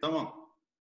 Tamam.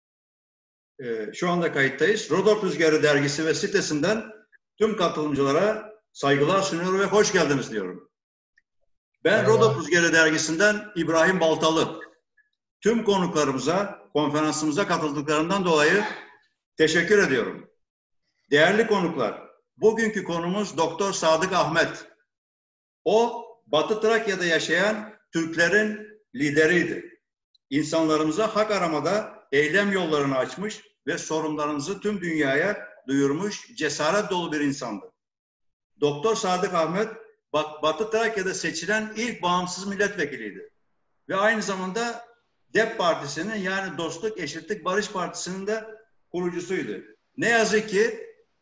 Şu anda kayıttayız. Rodop Rüzgarı dergisi ve sitesinden tüm katılımcılara saygılar sunuyorum ve hoş geldiniz diyorum. Ben Rodop Rüzgarı dergisinden İbrahim Baltalı. Tüm konuklarımıza, konferansımıza katıldıklarından dolayı teşekkür ediyorum. Değerli konuklar, bugünkü konumuz Doktor Sadık Ahmet. O, Batı Trakya'da yaşayan Türklerin lideriydi. İnsanlarımıza hak aramada eylem yollarını açmış ve sorunlarımızı tüm dünyaya duyurmuş cesaret dolu bir insandı. Doktor Sadık Ahmet, Batı Trakya'da seçilen ilk bağımsız milletvekiliydi. Ve aynı zamanda DEP Partisi'nin, yani Dostluk, Eşitlik, Barış Partisi'nin de kurucusuydu. Ne yazık ki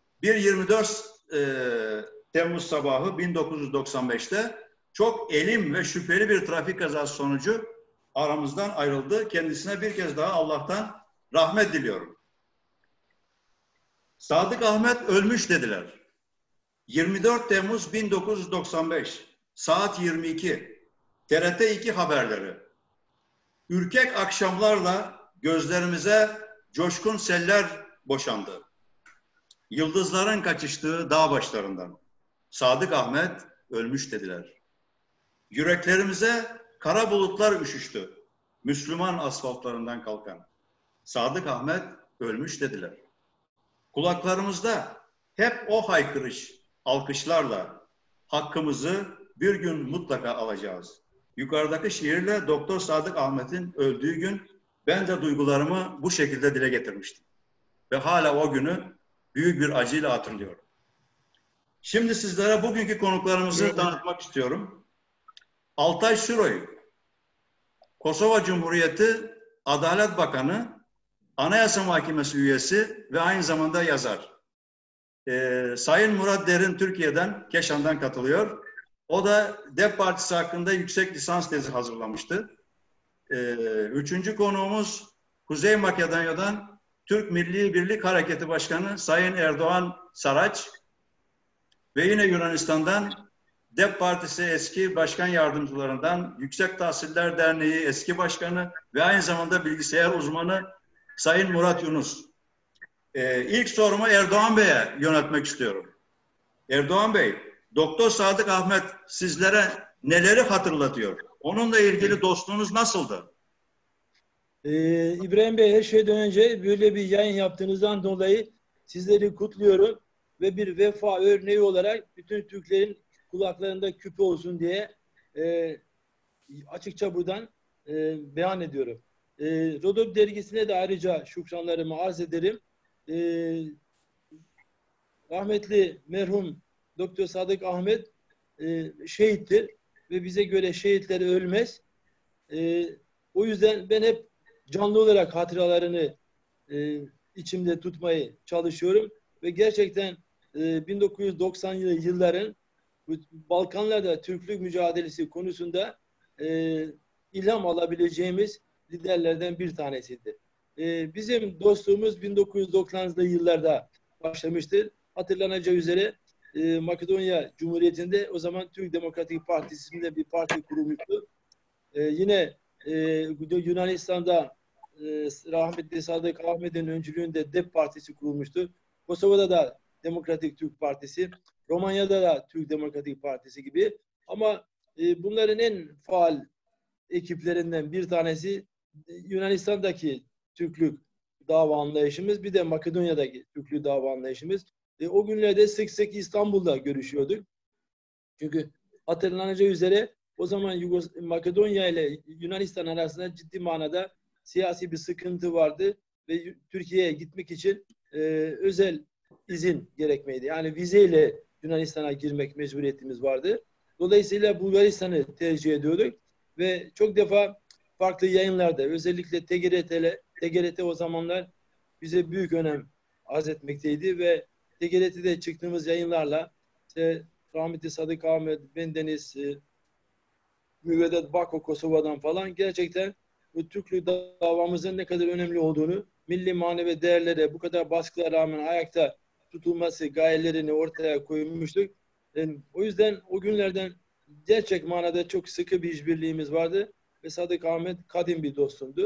24 Temmuz sabahı 1995'te çok elim ve şüpheli bir trafik kazası sonucu aramızdan ayrıldı. Kendisine bir kez daha Allah'tan rahmet diliyorum. Sadık Ahmet ölmüş dediler. 24 Temmuz 1995 saat 22 TRT 2 haberleri. Ürkek akşamlarla gözlerimize coşkun seller boşandı. Yıldızların kaçıştığı dağ başlarından. Sadık Ahmet ölmüş dediler. Yüreklerimize kara bulutlar üşüştü. Müslüman asfaltlarından kalkan. Sadık Ahmet ölmüş dediler. Kulaklarımızda hep o haykırış, alkışlarla hakkımızı bir gün mutlaka alacağız. Yukarıdaki şiirle Doktor Sadık Ahmet'in öldüğü gün ben de duygularımı bu şekilde dile getirmiştim. Ve hala o günü büyük bir acıyla hatırlıyorum. Şimdi sizlere bugünkü konuklarımızı tanıtmak istiyorum. Altay Süroy, Kosova Cumhuriyeti Adalet Bakanı, Anayasa Mahkemesi üyesi ve aynı zamanda yazar. Sayın Murat Derin Türkiye'den, Keşan'dan katılıyor. O da DEP Partisi hakkında yüksek lisans tezi hazırlamıştı. Üçüncü konuğumuz Kuzey Makedonya'dan Türk Milli Birlik Hareketi Başkanı Sayın Erdoğan Saraç ve yine Yunanistan'dan DEP Partisi eski başkan yardımcılarından Yüksek Tahsiller Derneği eski başkanı ve aynı zamanda bilgisayar uzmanı Sayın Murat Yunus. İlk sorumu Erdoğan Bey'e yöneltmek istiyorum. Erdoğan Bey, Doktor Sadık Ahmet sizlere neleri hatırlatıyor? Onunla ilgili dostluğunuz nasıldı? İbrahim Bey, her şeyden önce böyle bir yayın yaptığınızdan dolayı sizleri kutluyorum ve bir vefa örneği olarak bütün Türklerin kulaklarında küpe olsun diye açıkça buradan beyan ediyorum. Rodop dergisine de ayrıca şükranlarımı arz ederim. Rahmetli merhum Doktor Sadık Ahmet şehittir ve bize göre şehitler ölmez. O yüzden ben hep canlı olarak hatıralarını içimde tutmayı çalışıyorum ve gerçekten 1990'lı yılların Balkanlarda Türklük mücadelesi konusunda ilham alabileceğimiz liderlerden bir tanesiydi. Bizim dostluğumuz 1990'lı yıllarda başlamıştır. Hatırlanacağı üzere Makedonya Cumhuriyeti'nde o zaman Türk Demokratik Partisi'nde bir parti kurulmuştu. Yine Yunanistan'da rahmetli Sadık Ahmet'in öncülüğünde DEP Partisi kurulmuştu. Kosova'da da Demokratik Türk Partisi, Romanya'da da Türk Demokratik Partisi gibi. Ama bunların en faal ekiplerinden bir tanesi Yunanistan'daki Türklük dava anlayışımız, bir de Makedonya'daki Türklük dava anlayışımız. O günlerde sık sık İstanbul'da görüşüyorduk. Çünkü hatırlanacağı üzere o zaman Makedonya ile Yunanistan arasında ciddi manada siyasi bir sıkıntı vardı ve Türkiye'ye gitmek için özel izin gerekmeydi. Yani vizeyle Yunanistan'a girmek mecburiyetimiz vardı. Dolayısıyla Bulgaristan'ı tercih ediyorduk ve çok defa farklı yayınlarda, özellikle TGRT o zamanlar bize büyük önem arz etmekteydi ve TGRT'de çıktığımız yayınlarla işte rahmetli Sadık Ahmet, bendeniz, Müvedet Bako Kosova'dan falan gerçekten bu Türklük davamızın ne kadar önemli olduğunu, milli manevi değerlere bu kadar baskılara rağmen ayakta tutulması gayelerini ortaya koymuştuk. O yüzden o günlerden gerçek manada çok sıkı bir işbirliğimiz vardı ve Sadık Ahmet kadim bir dostumdu.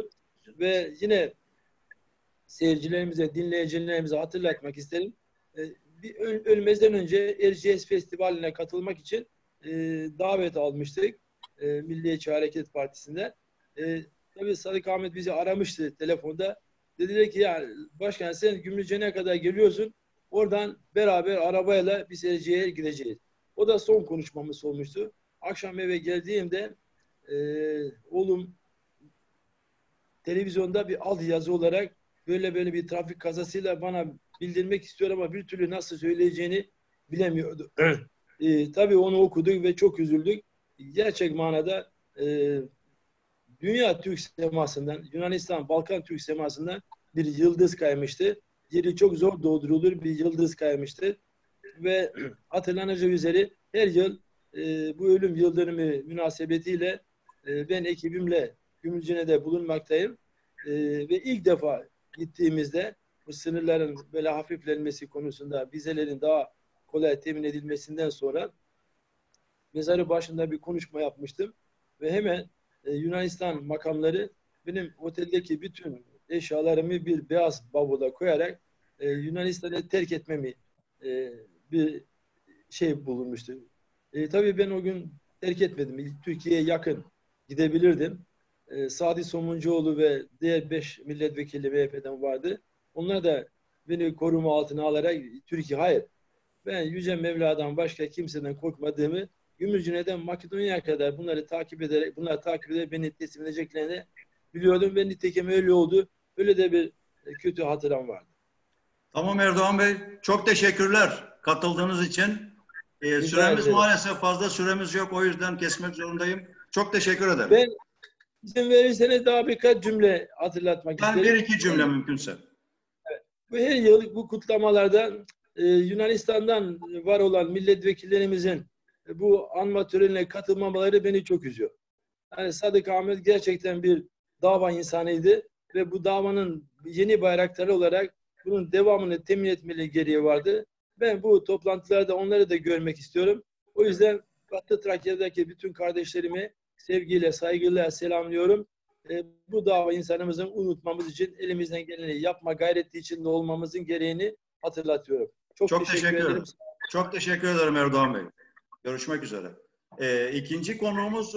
Ve yine seyircilerimize, dinleyicilerimize hatırlatmak isterim. Ölmezden önce Erciyes Festivali'ne katılmak için davet almıştık. Milliyetçi Hareket Partisi'nden. Tabii Sadık Ahmet bizi aramıştı telefonda. Dediler ki ya başkan sen Gümrüce'ne kadar geliyorsun. Oradan beraber arabayla biz Erciyes'e gideceğiz. O da son konuşmamız olmuştu. Akşam eve geldiğimde oğlum televizyonda bir alt yazı olarak böyle bir trafik kazasıyla bana bildirmek istiyor ama bir türlü nasıl söyleyeceğini bilemiyordu. Tabii onu okuduk ve çok üzüldük. Gerçek manada dünya Türk semasından, Yunanistan, Balkan Türk semasından bir yıldız kaymıştı. Yeri çok zor doldurulur bir yıldız kaymıştı. Ve hatırlanacağı üzere her yıl bu ölüm yıldönümü münasebetiyle ben ekibimle Gümülcine'de bulunmaktayım. Ve ilk defa gittiğimizde bu sınırların böyle hafiflenmesi konusunda vizelerin daha kolay temin edilmesinden sonra mezarı başında bir konuşma yapmıştım. Ve hemen Yunanistan makamları benim oteldeki bütün eşyalarımı bir beyaz bavula koyarak Yunanistan'ı terk etmemi bir şey bulunmuştu. Tabii ben o gün terk etmedim. Türkiye'ye yakın gidebilirdim. Sadi Somuncuoğlu ve diğer 5 milletvekili MHP'den vardı. Onlar da beni koruma altına alarak Türkiye hayır. Ben Yüce Mevla'dan başka kimseden korkmadığımı Gümrücüne'den Makedonya'ya kadar bunları takip ederek beni teslim edeceklerini biliyordum. Ve nitekim öyle oldu. Öyle de bir kötü hatıram vardı. Tamam Erdoğan Bey. Çok teşekkürler katıldığınız için. Süremiz maalesef fazla süremiz yok. O yüzden kesmek zorundayım. Çok teşekkür ederim. Ben izin verirseniz daha birkaç cümle hatırlatmak isterim. Bir iki cümle mümkünse. Evet. Bu her yıl bu kutlamalarda Yunanistan'dan var olan milletvekillerimizin bu anma törenine katılmamaları beni çok üzüyor. Yani Sadık Ahmet gerçekten bir dava insanıydı ve bu davanın yeni bayraktarı olarak bunun devamını temin etmeli gereği vardı. Ben bu toplantılarda onları da görmek istiyorum. O yüzden Batı Trakya'daki bütün kardeşlerimi sevgiyle, saygıyla selamlıyorum. Bu dava insanımızın unutmamız için elimizden geleni yapma gayreti içinde olmamızın gereğini hatırlatıyorum. Çok teşekkür ederim. Çok teşekkür ederim Erdoğan Bey. Görüşmek üzere. İkinci konuğumuz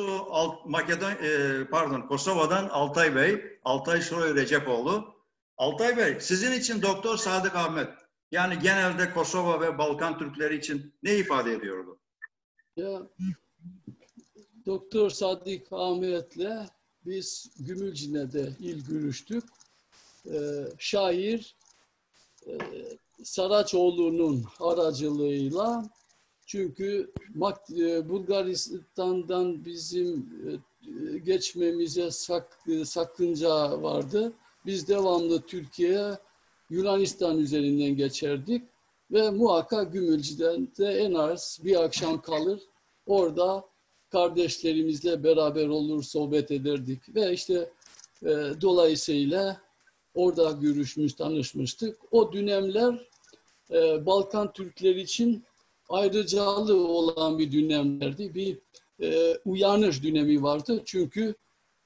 Kosova'dan Altay Bey. Altay Soy Recepoğlu. Altay Bey, sizin için Doktor Sadık Ahmet, yani genelde Kosova ve Balkan Türkleri için ne ifade ediyordu? Ya, Doktor Sadık Ahmet'le biz Gümülcine'de ilk görüştük. Şair Saraçoğlu'nun aracılığıyla, çünkü Bulgaristan'dan bizim geçmemize sakınca vardı. Biz devamlı Türkiye'ye Yunanistan üzerinden geçerdik ve muhakkak Gümülcine'de en az bir akşam kalır. Orada kardeşlerimizle beraber olur, sohbet ederdik ve işte dolayısıyla orada görüşmüş, tanışmıştık. O dönemler Balkan Türkleri için ayrıcalığı olan bir dönemlerdi. Bir uyanış dönemi vardı. Çünkü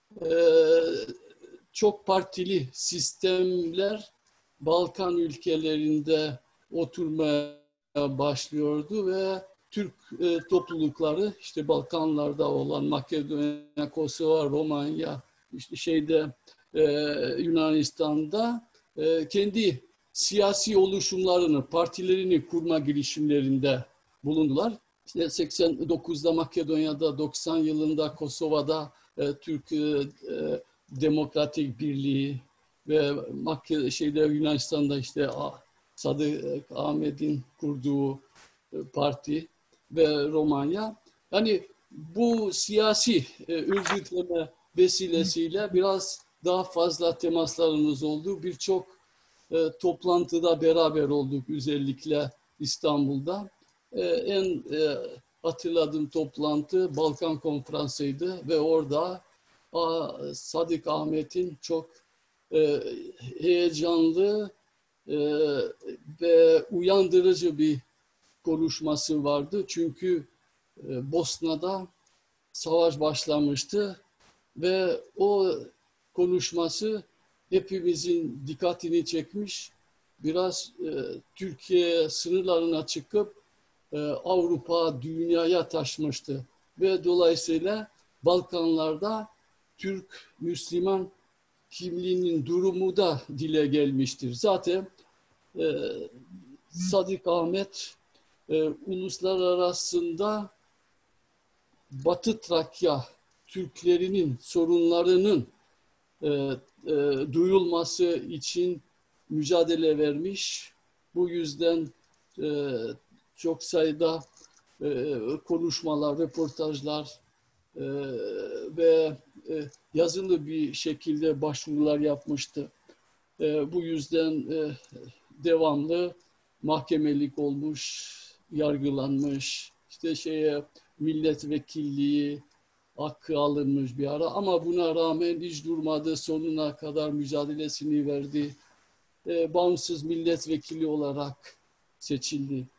çok partili sistemler Balkan ülkelerinde oturmaya başlıyordu ve Türk toplulukları işte Balkanlarda olan Makedonya, Kosova, Romanya, işte Yunanistan'da kendi siyasi oluşumlarını, partilerini kurma girişimlerinde bulundular. İşte 89'da Makedonya'da, 90 yılında Kosova'da Türk Demokratik Birliği ve Yunanistan'da işte Sadık Ahmet'in kurduğu parti ve Romanya. Yani bu siyasi örgütleme vesilesiyle biraz daha fazla temaslarımız oldu. Birçok toplantıda beraber olduk, özellikle İstanbul'da. En hatırladığım toplantı Balkan Konferansı'ydı ve orada Sadık Ahmet'in çok heyecanlı ve uyandırıcı bir konuşması vardı. Çünkü Bosna'da savaş başlamıştı ve o konuşması hepimizin dikkatini çekmiş. Biraz Türkiye sınırlarına çıkıp Avrupa, dünyaya taşmıştı. Ve dolayısıyla Balkanlarda Türk, Müslüman kimliğinin durumu da dile gelmiştir. Zaten Sadık Ahmet uluslararasında Batı Trakya Türklerinin sorunlarının duyulması için mücadele vermiş. Bu yüzden çok sayıda konuşmalar, röportajlar ve yazılı bir şekilde başvurular yapmıştı. Bu yüzden devamlı mahkemelik olmuş, yargılanmış, işte milletvekilliği hakkı alınmış bir ara, ama buna rağmen hiç durmadı, sonuna kadar mücadelesini verdi. Bağımsız milletvekili olarak seçildi.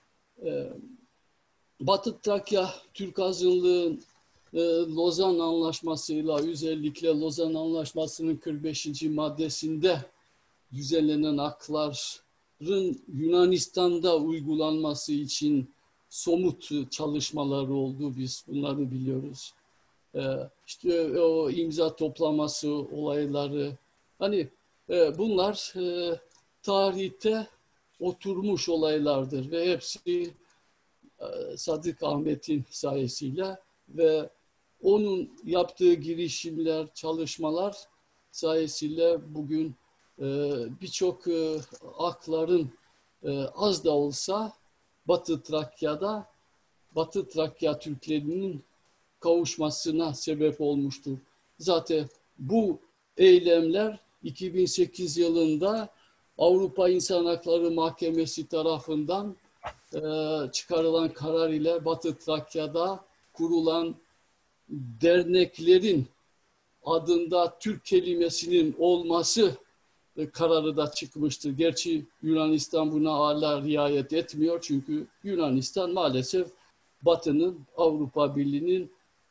Batı Trakya Türk azınlığın Lozan Anlaşması'yla, özellikle Lozan Anlaşması'nın 45. maddesinde düzenlenen hakların Yunanistan'da uygulanması için somut çalışmaları oldu. Biz bunları biliyoruz. İşte o imza toplaması olayları, hani bunlar tarihte oturmuş olaylardır ve hepsi Sadık Ahmet'in sayesiyle ve onun yaptığı girişimler, çalışmalar sayesinde bugün birçok hakların az da olsa Batı Trakya'da Batı Trakya Türklerinin kavuşmasına sebep olmuştur. Zaten bu eylemler 2008 yılında Avrupa İnsan Hakları Mahkemesi tarafından çıkarılan karar ile Batı Trakya'da kurulan derneklerin adında Türk kelimesinin olması kararı da çıkmıştır. Gerçi Yunanistan buna hala riayet etmiyor. Çünkü Yunanistan maalesef Batı'nın, Avrupa Birliği'nin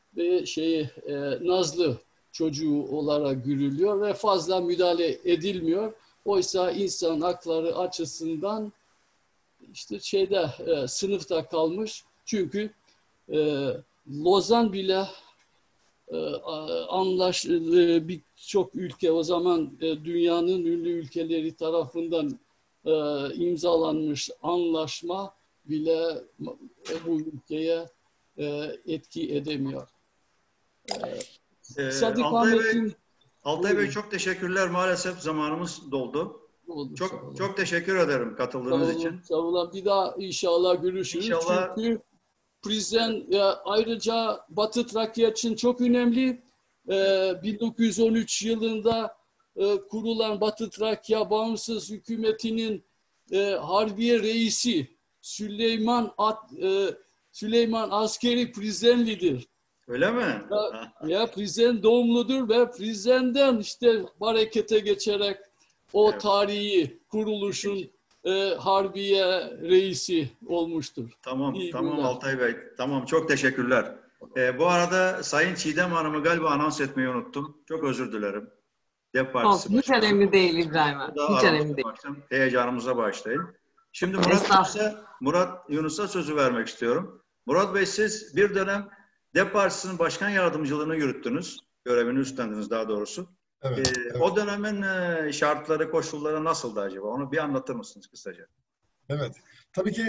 nazlı çocuğu olarak görülüyor ve fazla müdahale edilmiyor. Oysa insan hakları açısından işte sınıfta kalmış. Çünkü Lozan bile birçok ülke, o zaman dünyanın ünlü ülkeleri tarafından imzalanmış anlaşma bile bu ülkeye etki edemiyor. Sadık Altay Bey çok teşekkürler. Maalesef zamanımız doldu. Çok teşekkür ederim katıldığınız için. Sağ olun. Bir daha inşallah görüşürüz. İnşallah. Çünkü Prizren ayrıca Batı Trakya için çok önemli. 1913 yılında kurulan Batı Trakya Bağımsız Hükümeti'nin Harbiye Reisi Süleyman askeri Prizrenlidir. Öyle mi? Prizren doğumludur ve Prizren'den harekete geçerek o tarihi kuruluşun Harbiye Reisi olmuştur. Tamam Altay Bey. Tamam, çok teşekkürler. Bu arada Sayın Çiğdem Hanım'ı galiba anons etmeyi unuttum. Çok özür dilerim. DEP Partisi hiç önemli değil İbrahim abi. Hiç önemli değil. Heyecanımıza başlayın. Şimdi Murat Yunus'a sözü vermek istiyorum. Murat Bey, siz bir dönem DEP Partisi'nin başkan yardımcılığını yürüttünüz. Görevini üstlendiniz daha doğrusu. Evet. O dönemin şartları, koşulları nasıldı acaba? Onu bir anlatır mısınız kısaca? Evet. Tabii ki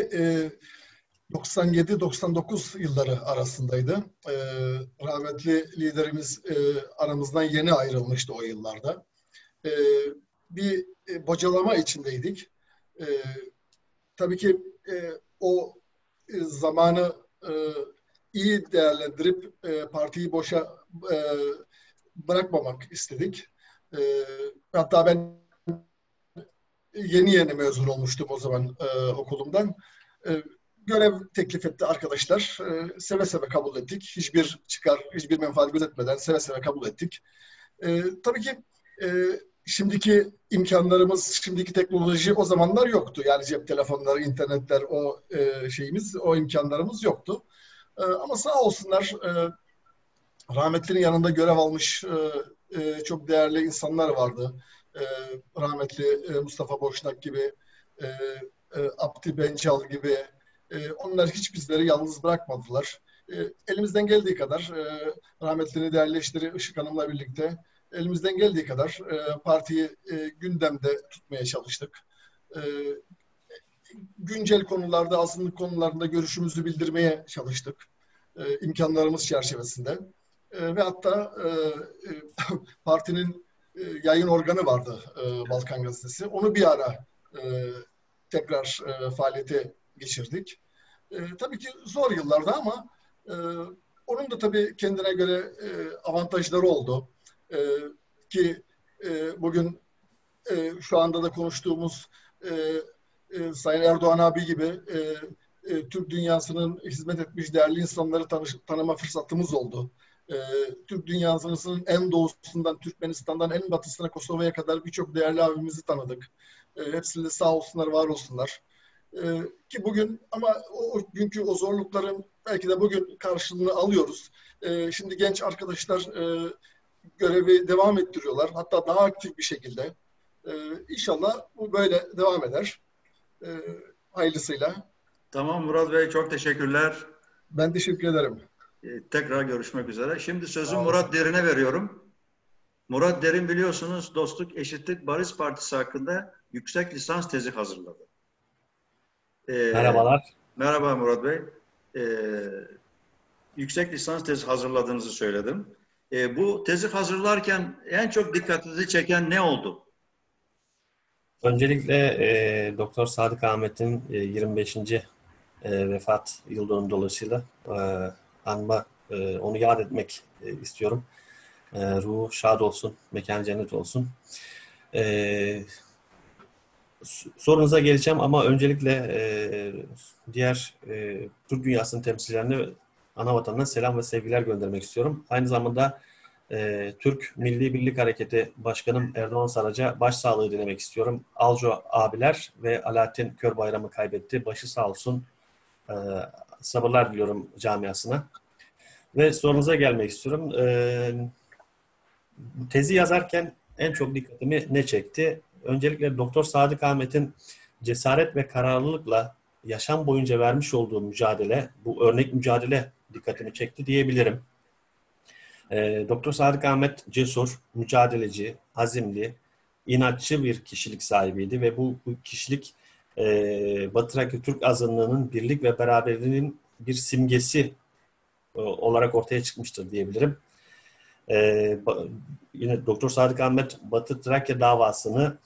97-99 yılları arasındaydı. Rahmetli liderimiz aramızdan yeni ayrılmıştı o yıllarda. Bir bocalama içindeydik. Tabii ki o zamanı iyi değerlendirip partiyi boşa bırakmamak istedik. Hatta ben yeni mezun olmuştum o zaman okulumdan. Görev teklif etti arkadaşlar. Seve seve kabul ettik. Hiçbir menfaat gözetmeden seve seve kabul ettik. Tabii ki şimdiki imkanlarımız, şimdiki teknoloji o zamanlar yoktu. Yani cep telefonları, internetler, o imkanlarımız yoktu. Ama sağ olsunlar, rahmetlinin yanında görev almış çok değerli insanlar vardı. rahmetli Mustafa Boşnak gibi, Abdi Bencal gibi, onlar hiç bizleri yalnız bırakmadılar. Elimizden geldiği kadar, rahmetli değerli eşleri Işık Hanım'la birlikte elimizden geldiği kadar partiyi gündemde tutmaya çalıştık. Güncel konularda, azınlık konularında görüşümüzü bildirmeye çalıştık. İmkanlarımız çerçevesinde. Ve hatta partinin yayın organı vardı, Balkan Gazetesi. Onu bir ara tekrar faaliyete geçirdik. Tabii ki zor yıllarda ama onun da tabii kendine göre avantajları oldu. Ki bugün şu anda da konuştuğumuz Sayın Erdoğan abi gibi Türk dünyasının hizmet etmiş değerli insanları tanıma fırsatımız oldu. Türk dünyasının en doğusundan, Türkmenistan'dan en batısına, Kosova'ya kadar birçok değerli abimizi tanıdık. Hepsinde sağ olsunlar, var olsunlar. Ki bugün ama o günkü o zorlukların belki de bugün karşılığını alıyoruz. Şimdi genç arkadaşlar görevi devam ettiriyorlar. Hatta daha aktif bir şekilde. İnşallah bu böyle devam eder. Hayırlısıyla. Tamam Murat Bey, çok teşekkürler. Ben teşekkür ederim. Tekrar görüşmek üzere. Şimdi sözü Murat Derin'e veriyorum. Murat Derin biliyorsunuz Dostluk, Eşitlik, Barış Partisi hakkında yüksek lisans tezi hazırladı. Merhabalar. Merhaba Murat Bey. Yüksek lisans tezi hazırladığınızı söyledim. Bu tezi hazırlarken en çok dikkatinizi çeken ne oldu? Öncelikle Doktor Sadık Ahmet'in 25. vefat yıl dönümü dolayısıyla anma, onu yad etmek istiyorum. Ruhu şad olsun, mekanı cennet olsun. Sorunuza geleceğim ama öncelikle diğer Türk dünyasının temsilcilerine, ana vatanına selam ve sevgiler göndermek istiyorum. Aynı zamanda Türk Milli Birlik Hareketi Başkanım Erdoğan Saraç'a başsağlığı dilemek istiyorum. Alco abiler ve Alaaddin Körbayram'ı kaybetti. Başı sağ olsun. Sabırlar diliyorum camiasına. Ve sorunuza gelmek istiyorum. Tezi yazarken en çok dikkatimi ne çekti? Öncelikle Doktor Sadık Ahmet'in cesaret ve kararlılıkla yaşam boyunca vermiş olduğu mücadele, bu örnek mücadele dikkatimi çekti diyebilirim. Doktor Sadık Ahmet cesur, mücadeleci, azimli, inatçı bir kişilik sahibiydi ve bu kişilik Batı Trakya Türk azınlığının birlik ve beraberliğinin bir simgesi olarak ortaya çıkmıştır diyebilirim. Yine Doktor Sadık Ahmet Batı Trakya davasını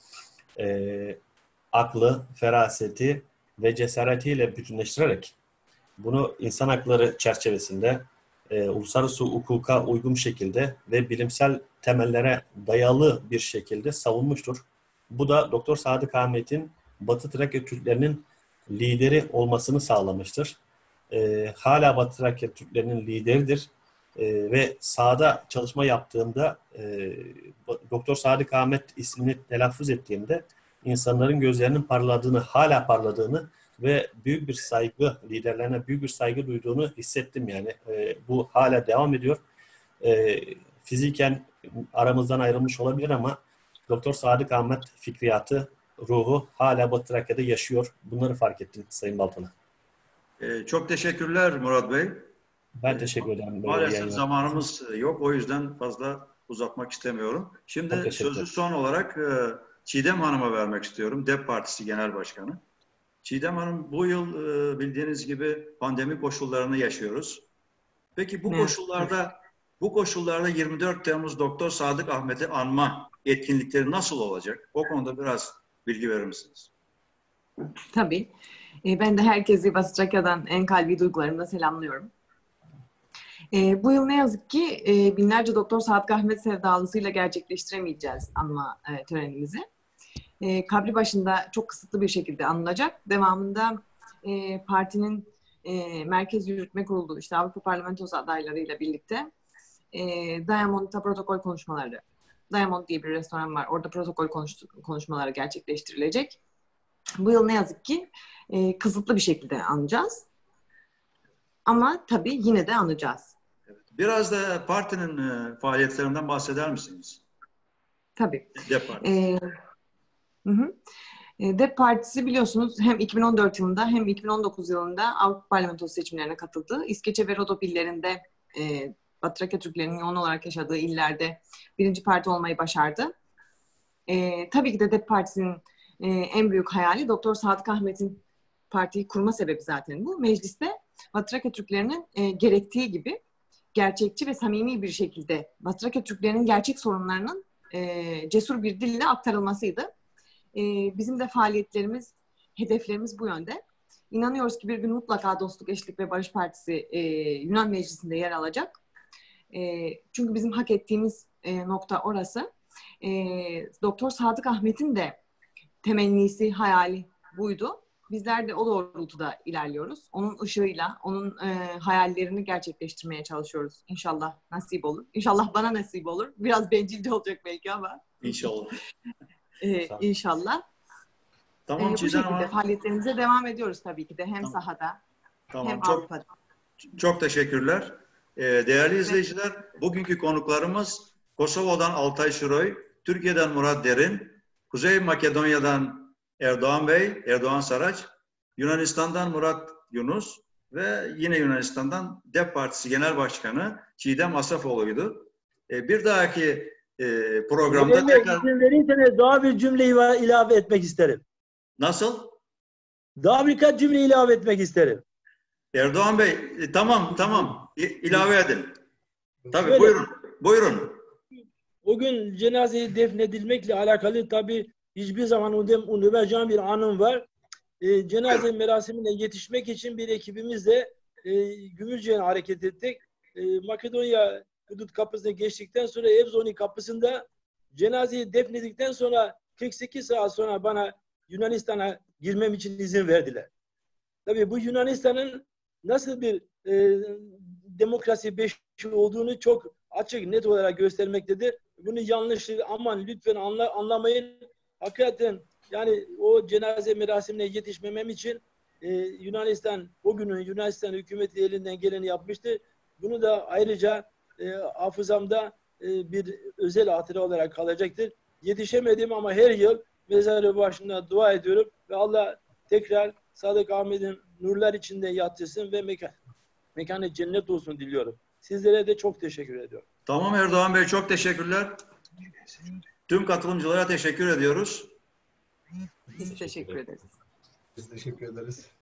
aklı, feraseti ve cesaretiyle bütünleştirerek bunu insan hakları çerçevesinde uluslararası hukuka uygun şekilde ve bilimsel temellere dayalı bir şekilde savunmuştur. Bu da Doktor Sadık Ahmet'in Batı Trakya Türklerinin lideri olmasını sağlamıştır. Hala Batı Trakya Türklerinin lideridir. Ve sahada çalışma yaptığımda Doktor Sadık Ahmet ismini telaffuz ettiğimde insanların gözlerinin parladığını, hala parladığını ve büyük bir saygı, liderlerine büyük bir saygı duyduğunu hissettim yani. Bu hala devam ediyor. Fiziken aramızdan ayrılmış olabilir ama Doktor Sadık Ahmet fikriyatı, ruhu hala Batı Trakya'da yaşıyor. Bunları fark ettim Sayın Baltalı. Çok teşekkürler Murat Bey. Ben teşekkür ederim. Maalesef zamanımız yok. O yüzden fazla uzatmak istemiyorum. Şimdi sözü son olarak Çiğdem Hanım'a vermek istiyorum. DEP Partisi Genel Başkanı. Çiğdem Hanım, bu yıl bildiğiniz gibi pandemi koşullarını yaşıyoruz. Peki bu koşullarda 24 Temmuz Doktor Sadık Ahmet'i anma etkinlikleri nasıl olacak? O konuda biraz bilgi verir misiniz? Tabii. Ben de herkesi Batı Trakya'dan en kalbi duygularımla selamlıyorum. Bu yıl ne yazık ki binlerce Doktor Sadık Ahmet sevdalısıyla gerçekleştiremeyeceğiz anma törenimizi. Kabri başında çok kısıtlı bir şekilde anılacak. Devamında partinin Merkez Yürütme Kurulu, işte Avrupa Parlamentosu adaylarıyla birlikte Diamond'da protokol konuşmaları, Diamond diye bir restoran var, orada protokol konuşmaları gerçekleştirilecek. Bu yıl ne yazık ki kısıtlı bir şekilde anacağız. Ama tabii yine de anacağız. Biraz da partinin faaliyetlerinden bahseder misiniz? Tabii. DEP Partisi. DEP Partisi biliyorsunuz hem 2014 yılında hem 2019 yılında Avrupa Parlamentosu seçimlerine katıldı. İskeçe ve Rodop illerinde Batı Trakya Türklerinin yoğun olarak yaşadığı illerde birinci parti olmayı başardı. Tabii ki de DEP Partisi'nin en büyük hayali Doktor Sadık Ahmet'in partiyi kurma sebebi zaten bu. Mecliste Batı Trakya Türklerinin gerektiği gibi gerçekçi ve samimi bir şekilde Batı Trakya Türklerinin gerçek sorunlarının cesur bir dille aktarılmasıydı. Bizim de faaliyetlerimiz, hedeflerimiz bu yönde. İnanıyoruz ki bir gün mutlaka Dostluk, Eşitlik ve Barış Partisi Yunan Meclisi'nde yer alacak. Çünkü bizim hak ettiğimiz nokta orası. Doktor Sadık Ahmet'in de temennisi, hayali buydu. Bizler de o doğrultuda ilerliyoruz. Onun ışığıyla, onun hayallerini gerçekleştirmeye çalışıyoruz. İnşallah nasip olur. İnşallah bana nasip olur. Biraz bencilce olacak belki ama. İnşallah. İnşallah. Tamam, bu Çiğdem şekilde Hanım. faaliyetlerimize devam ediyoruz tabii ki de. Hem Tamam. sahada Tamam, hem çok Avrupa'da. çok teşekkürler. Değerli izleyiciler, bugünkü konuklarımız Kosova'dan Altay Şuroy, Türkiye'den Murat Derin, Kuzey Makedonya'dan Erdoğan Bey, Erdoğan Saraç, Yunanistan'dan Murat Yunus ve yine Yunanistan'dan DEP Partisi Genel Başkanı Çiğdem Asafoğlu'ydu. Bir dahaki programda tekrar... İzin verirseniz daha bir cümle ilave etmek isterim. Nasıl? Daha birkaç cümle ilave etmek isterim. Erdoğan Bey, tamam. İlave edin. Tabii, Şöyle, buyurun. O gün cenazeyi defnedilmekle alakalı tabii hiçbir zaman unutmayacağım bir anım var. Cenaze merasimine yetişmek için bir ekibimizle Gümülce'ye hareket ettik. Makedonya hudut kapısına geçtikten sonra Evzoni kapısında cenazeyi defnedikten sonra 48 saat sonra bana Yunanistan'a girmem için izin verdiler. Tabii bu Yunanistan'ın nasıl bir demokrasi beşiği olduğunu çok açık, net olarak göstermektedir. Bunu yanlış, aman lütfen anlamayın. Hakikaten yani o cenaze merasimine yetişmemem için Yunanistan, o günün Yunanistan hükümeti elinden geleni yapmıştı. Bunu da ayrıca hafızamda bir özel hatıra olarak kalacaktır. Yetişemedim ama her yıl mezarı başında dua ediyorum ve Allah tekrar Sadık Ahmet'in nurlar içinde yatırsın ve mekanı cennet olsun diliyorum. Sizlere de çok teşekkür ediyorum. Tamam Erdoğan Bey, çok teşekkürler. Tüm katılımcılara teşekkür ediyoruz. Biz teşekkür ederiz. Biz teşekkür ederiz.